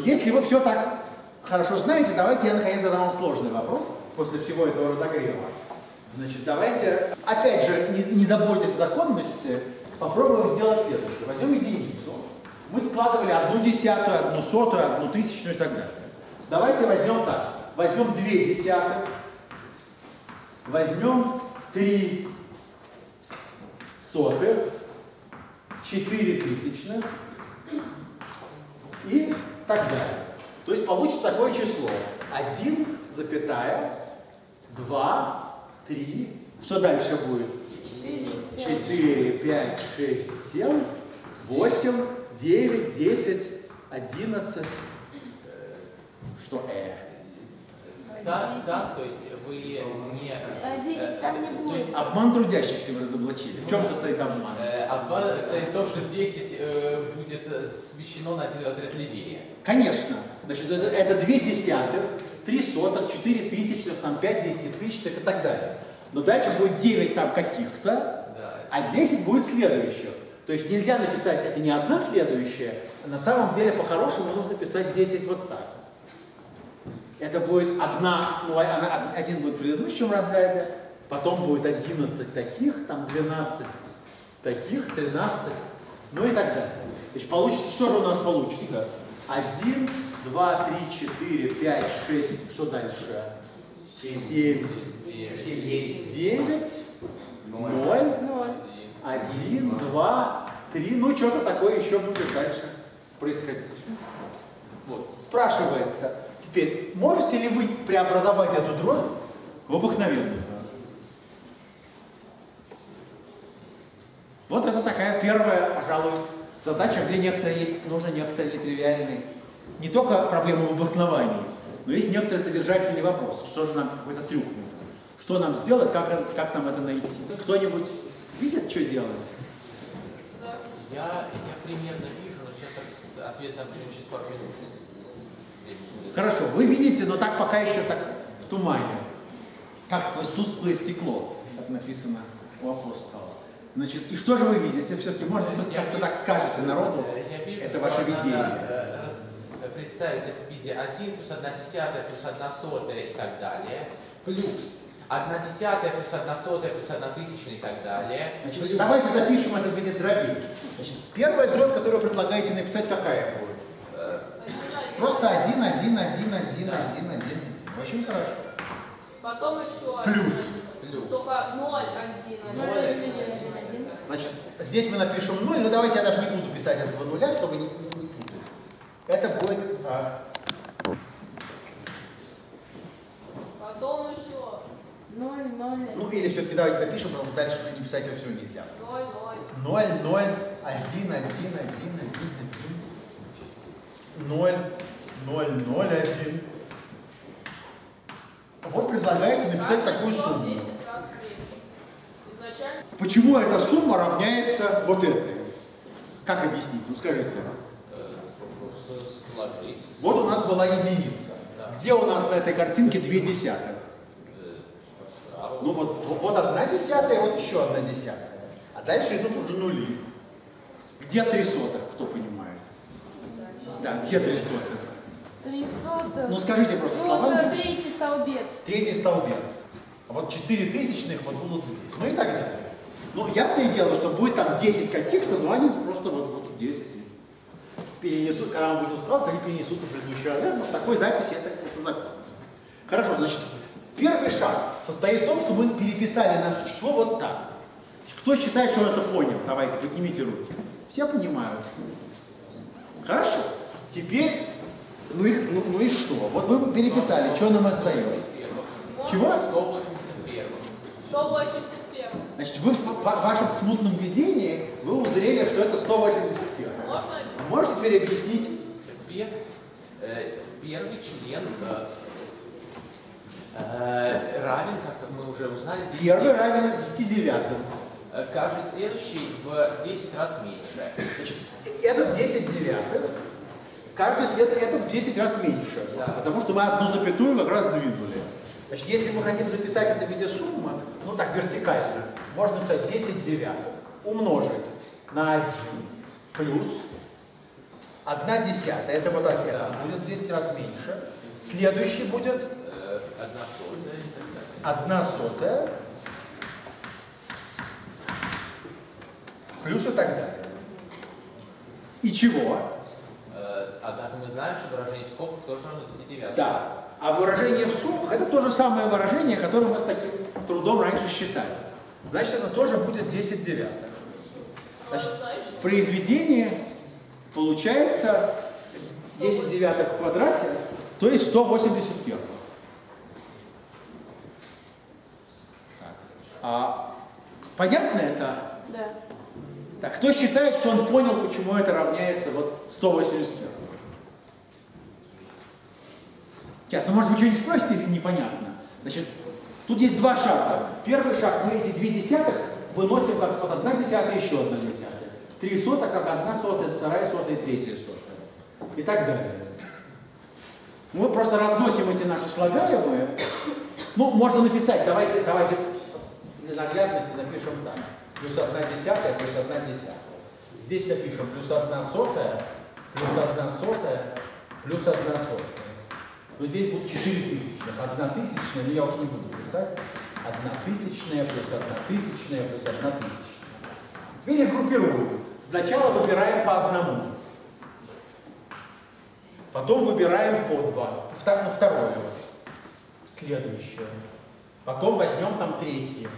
если вы все так хорошо знаете, давайте я наконец задам вам сложный вопрос после всего этого разогрева. Значит, давайте, опять же, не заботьтесь о законности, попробуем сделать следующее. Возьмем единицу. Мы складывали 1/10, 1/100, 1/1000 и так далее. Давайте возьмем так. Возьмем 2/10, возьмем 3/100, 4/1000 и так далее. То есть получится такое число. 1,2, 3. Что дальше будет? 4, 5, 6, 7, 8, 9, 10, 11. Что Да, то есть вы не... 10 там не будет. Обман трудящихся вы разоблачили. В чем состоит обман? Обман состоит в том, что 10 будет смещено на один разряд левее. Конечно. Значит, это 2/10, 3/100, 4/1000, там 5/100000 и так далее. Но дальше будет 9 там каких-то, а 10 будет следующих. То есть нельзя написать, это не одна следующая, а на самом деле по-хорошему нужно писать 10 вот так. Это будет одна, ну, один будет в предыдущем разряде, потом будет 11 таких, там 12 таких, 13, ну и так далее. Значит, получится, что же у нас получится? 1, 2, 3, 4, 5, 6, что дальше? 7, 9, 0, 1, 2, 3, ну что-то такое еще будет дальше происходить. Вот. Спрашивается, теперь, можете ли вы преобразовать эту дробь в обыкновенную? Вот это такая первая, пожалуй, задача, где нужно некоторые нетривиальные, не только проблемы в обосновании, но есть некоторые содержательные вопросы. Что же нам, какой-то трюк нужен? Что нам сделать, как нам это найти? Кто-нибудь видит, что делать? Я примерно вижу, но сейчас ответ нам через пару минут. Хорошо, вы видите, но так пока еще так в тумане. Как сквозь тусклое стекло, как написано у апостола. Значит, и что же вы видите? Все-таки, может быть, как-то так скажете народу, это ваше видение. Представить это в виде 1 плюс 1/10 плюс 1/100 и так далее, плюс 1/10 плюс 1/100 плюс 1/1000 и так далее. Значит, плюс... давайте запишем это в виде дробей. Значит, первая дробь, которую вы предлагаете написать, какая будет? Просто 1, 1, 1, 1, 1, 1, 1. Очень хорошо. Потом еще Плюс. Только 0, 1, 1, 1. Значит, здесь мы напишем 0, но давайте я даже не буду писать этого нуля, чтобы не путать. Это будет... Потом еще 0, 0. Ну или все-таки давайте напишем, потому что дальше уже не писать все нельзя. 0, 0. 0, 0, 1, 1, 1, 1, 1, 0, 0, 0, 1. Вот предлагается написать такую сумму. 10 раз меньше. Изначально... Почему эта сумма равняется вот этой? Как объяснить? Ну скажите. Смотрите. Вот у нас была единица. Где у нас на этой картинке 2/10? Ну вот 1/10, вот еще 1/10. А дальше идут уже нули. Где 3/100, кто понимает? Да, где 3/100? 300. Ну скажите просто словами. Третий столбец. Третий столбец. А вот 4/1000 вот будут здесь. Ну и так далее. Ну, ясное дело, что будет там 10 каких-то, но они просто вот 10 перенесут, когда мы будем складывать, они перенесут на предыдущий разряд, но в такой записи это закон. Хорошо, значит, первый шаг состоит в том, что мы переписали наше число вот так. Кто считает, что он это понял? Давайте, поднимите руки. Все понимают? Хорошо. Теперь, ну и что? Вот мы переписали, что нам это дает? Чего? 181. 181. Значит, вы в вашем смутном видении вы узрели, что это 181. Можно? Можете теперь объяснить? Первый член равен, как мы уже узнали, 10. Первый равен 10/9. Каждый следующий в 10 раз меньше. Значит, этот 10/9, каждый этот в 10 раз меньше. Да. Потому что мы одну запятую как раз сдвинули. Значит, если мы хотим записать это в виде суммы, ну так вертикально, можно написать 10/9 умножить на 1 плюс 1/10. Это вот от этого. Будет в 10 раз меньше. Следующий будет 1/100. Плюс и так далее. И чего? Однако мы знаем, что выражение в скобках тоже равно 10/9. Да. А выражение в скобках это то же самое выражение, которое мы с таким трудом раньше считали. Значит, это тоже будет 10/9. Значит, в произведении получается 10/9 в квадрате, то есть 181. Понятно это? Да. Так, кто считает, что он понял, почему это равняется вот 181? Сейчас, ну может вы что-нибудь спросите, если непонятно. Значит, тут есть два шага. Первый шаг, мы эти 2/10 выносим как вот 1/10, еще 1/10. 3 сотых как 1 сотая, 2 сотая и 3 сотая. И так далее. Мы просто разносим эти наши слагаемые. Ну, можно написать, давайте для наглядности напишем так. Плюс 1/10, плюс 1/10. Здесь напишем плюс 1 сотая, плюс 1 сотая, плюс 1 сотая. Но здесь будут 4 тысячных. 1 тысячная, но я уж не буду писать. 1 тысячная, плюс 1 тысячная, плюс 1 тысячная. Теперь я группирую. Сначала выбираем по одному. Потом выбираем по 2. Второе. Следующее. Потом возьмем там третье.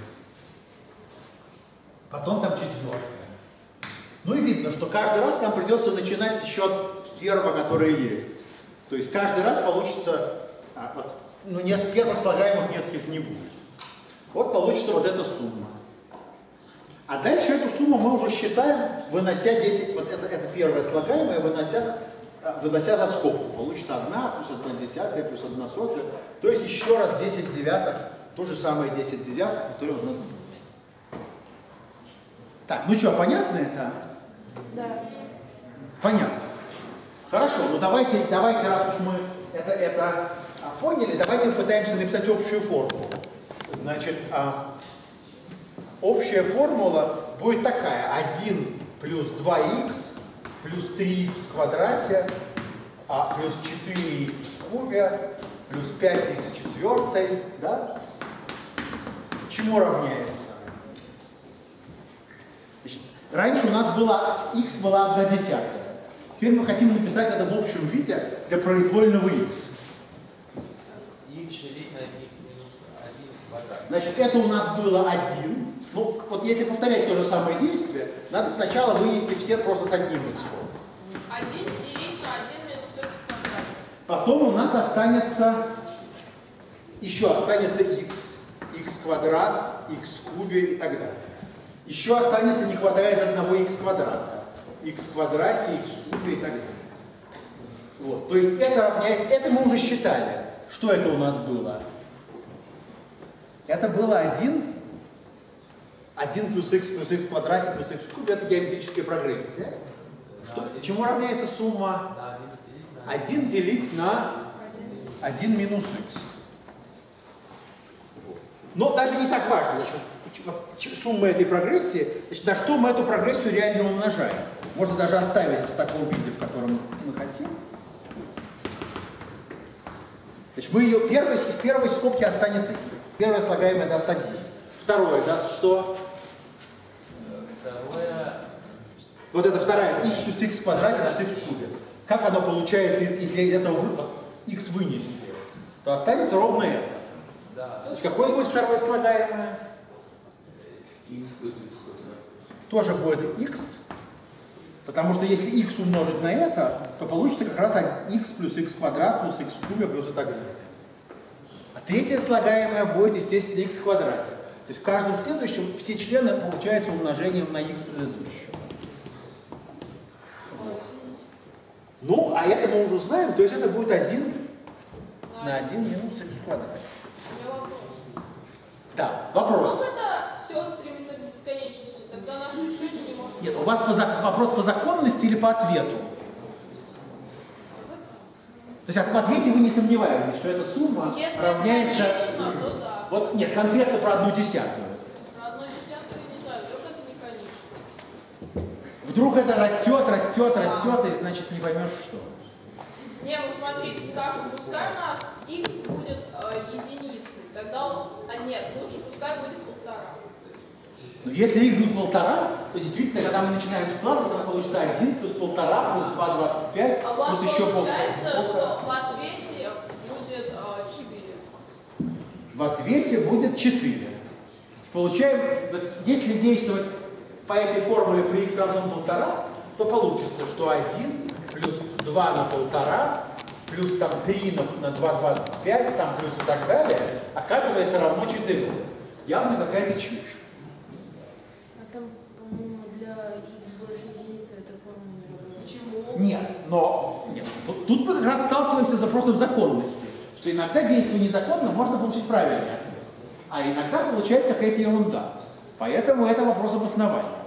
Потом там четвертое. Ну и видно, что каждый раз нам придется начинать с счет первого, который есть. То есть каждый раз получится, первых слагаемых нескольких не будет. Вот получится вот эта сумма. А дальше эту сумму мы уже считаем, вынося 10, вот это первое слагаемое, вынося за скобку. Получится 1 плюс 1/10 плюс 1 сотая. То есть еще раз 10/9, то же самое 10/9, которое у нас было. Так, ну что, понятно это? Да. Понятно. Хорошо, ну давайте, раз уж мы это поняли, давайте попытаемся написать общую формулу. Значит, общая формула будет такая. 1 плюс 2х плюс 3х в квадрате, плюс 4х в кубе, плюс 5х в четвертой, да? Чему равняется? Значит, раньше у нас х была 1/10. Теперь мы хотим написать это в общем виде для произвольного х. Х делить на х минус 1 в квадрате. Значит, это у нас было 1. Ну, вот если повторять то же самое действие, надо сначала вынести все просто с одним х. 1 делить на 1 минус х в квадрате. Потом у нас останется х квадрат, х в кубе и так далее. Еще останется не хватает одного х квадрата. Х в квадрате, х в кубе и так далее. Вот. То есть это равняется, это мы уже считали. Что это у нас было? Это было 1 плюс х в квадрате плюс х в кубе, это геометрическая прогрессия. Чему равняется сумма? 1 делить на 1 минус х. Но даже не так важно, значит, сумма этой прогрессии, значит, на что мы эту прогрессию реально умножаем. Можно даже оставить в таком виде, в котором мы хотим. Значит, мы ее из первой скобки останется первое слагаемое даст 1. Второе даст что? Второе. Вот это вторая х плюс х в квадрате плюс х в кубе. Как оно получается, если из этого х вынести? То останется ровно это. Да. Значит, какое будет второе слагаемое? Х плюс х. Тоже будет х. Потому что если х умножить на это, то получится как раз х плюс х квадрат плюс х в кубе плюс и так далее. А третье слагаемое будет, естественно, х в квадрате. То есть в каждом следующем все члены получаются умножением на х предыдущего. Ну, а это мы уже знаем, то есть это будет 1 на 1 минус х в квадрате. У меня вопрос. Да, вопрос. Как это все стремится к бесконечности? Тогда наше решение не может... Нет, у вас вопрос по законности или по ответу? То есть в ответе вы не сомневаетесь, что эта сумма Если равняется... это конечно, то да. Вот нет, конкретно про 1/10. Про 1/10 я не знаю, вдруг это не конечно. вдруг это растет, и значит не поймешь что. Не, ну смотрите, скажем, пускай у нас x будет единицей, тогда он, нет, лучше пускай будет 1,5. Но если x будет 1,5, то действительно, когда мы начинаем складывать, у нас получится 1 плюс 1,5 плюс 2,25 А у вас плюс еще получается, что в ответе будет 4. В ответе будет 4. Получаем, если действовать по этой формуле при x равно 1,5, то получится, что 1 плюс 2 на 1,5 плюс там 3 на 2,25, там плюс и так далее, оказывается равно 4. Явно какая-то чушь. А там, по-моему, для x больше единицы эта формула не работает. Почему? Нет. Тут мы как раз сталкиваемся с запросом законности, что иногда действие незаконно, можно получить правильный ответ, а иногда получается какая-то ерунда. Поэтому это вопрос обоснования.